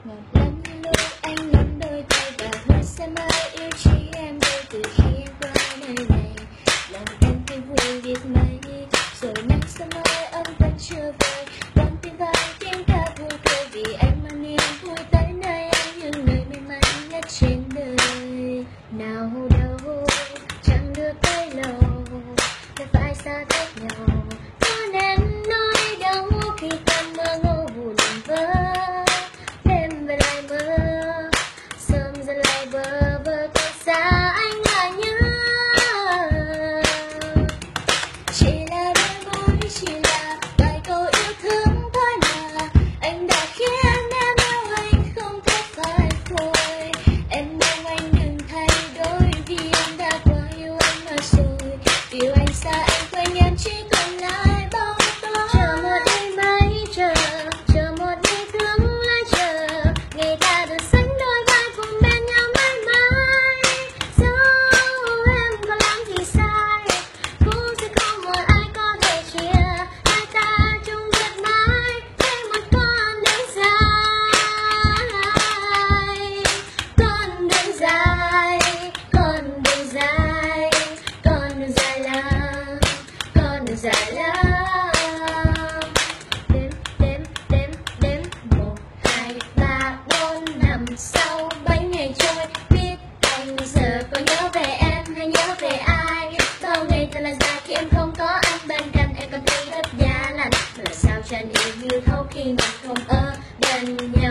ngọt lắm lúc anh nắm đôi tay và hứa sẽ mãi yêu chỉ em thôi từ khi em qua nơi này. Lòng em thấy vui biết mấy, rồi nắng sẽ mãi ấm vẫn chưa về. Con tim vang tiếng ca vui tươi vì anh mang niềm vui tới nơi anh những người may mắn nhất trên đời. Nào đâu chẳng được tới lâu, đã phải xa cách nhau. Con em nói đâu khi tâm mơ ngô buồn vỡ, đêm về lại mơ, sớm giờ lại bơ vơ cách xa anh mà nhớ. Chỉ là đôi môi, chỉ là vài câu yêu thương thôi mà anh đã khiến em yêu anh không thể phải thôi. Em mong anh đừng thay đổi vì em đã quá yêu anh mà rồi. Yêu anh xa anh quên em chỉ còn lại bóng tối. Chờ một đêm mãi chờ một ngày thương lại chờ, ngày ta được sánh đôi vai cùng bên nhau mãi mãi. Dẫu em có làm gì sai cũng sẽ không một ai có thể chia hai ta chung vượt mãi trên một con đường dài. Con đường dài, con đường dài, con đường dài lắm, con đường dài lắm. Đếm 1, 2, 3, 4, 5, 6, 7 ngày trôi. Biết anh giờ có nhớ về em hay nhớ về ai? Bao ngày thật là dài khi em không có anh bên cạnh, em còn thấy rất giá lạnh. Mà sao chẳng yêu như thấu khi mình không ở bên nhau.